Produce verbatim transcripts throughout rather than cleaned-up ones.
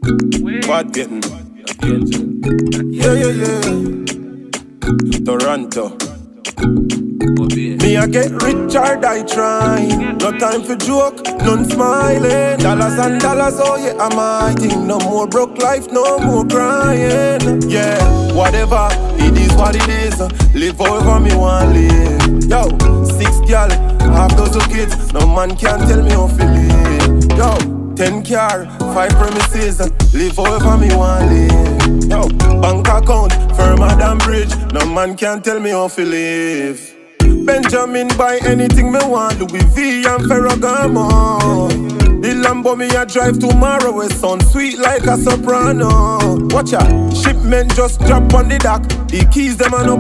Bad getting. Yeah, yeah, yeah. Toronto. Me I get rich or die trying. No time for joke, none smiling. Dollars and dollars, oh yeah, I'm my thing. No more broke life, no more crying. Yeah, whatever, it is what it is. Live however me want live. Yo, six gal, half dozen kids. No man can tell me how to live. Yo, ten car, five premises. Live however me want live. Yo, bank account, firmer than bridge. No man can tell me how to live. Benjamin buy anything me want, Louis V and Ferragamo. The Lambo me a drive tomorrow, it sound sweet like a soprano. Watch out, shipment just drop on the dock. The keys them on no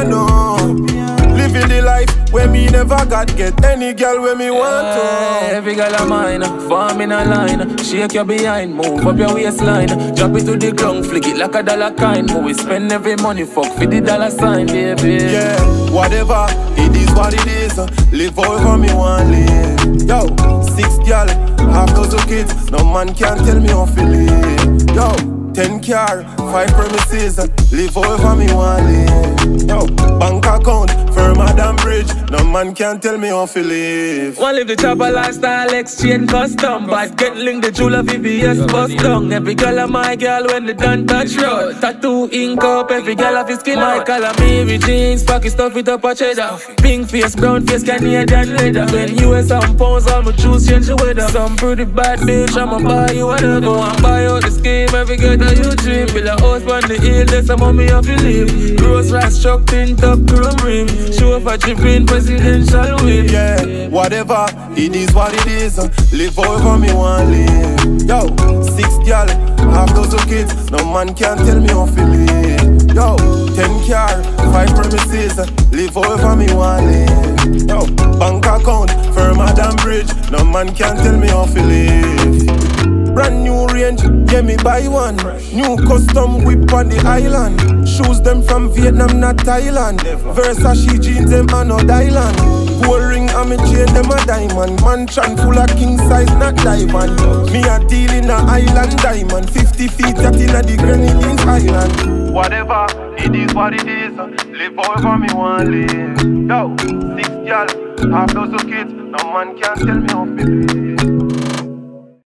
piano. Living the life where me never got get any girl where me want to. Hey, every girl a mine, farm in a line. Shake your behind, move up your waistline. Drop it to the ground, flick it like a dollar kind. Move we spend every money, fuck for the dollar sign, baby. Yeah, whatever, it is what it is. Live however me want live. Yo, six gal, half dozen kids. No man can tell me how to live. Yo, ten car, five premises. Live however me want live. Yo, bank account, firmer than bridge. No man can tell me how to live. One live the chopper lifestyle, exchange custom. But get linked the jeweler V V S bust down. Every girl a my girl when they done touch road. Tattoo ink up, every girl have his skin out. Calamari jeans, pocket stuff with up a cheddar. Pink face, brown face, Canadian leather. When U S and pounds, I'ma choose change the weather. Some pretty bad bitch, I'ma buy you whatever. I'ma buy out the scheme, every girl that you dream. Build a house on the hill, there's some money off you live. Gross rice truck, tint up, chrome rim. Show up a dripping presidential whip. Yeah, whatever, it is what it is. Live however me want live. Yo, six gal, half dozen kids. No man can tell me how to live. Yo, ten car, five premises. Live however me want live. Yo, bank account, firmer than bridge. No man can tell me how to live. Brand new range, yeah me buy one. New custom whip on the island. Shoes them from Vietnam, not Thailand. Versace jeans them on Rhode Island. Gold ring and me chain them a diamond. Mansion full of king size, not diamond. Me a deal in a island diamond. Fifty feet out in a the Grenadines Island. Whatever, it is what it is. Live however me want live. Yo, six gal, half dozen kids. No man can tell me how to live.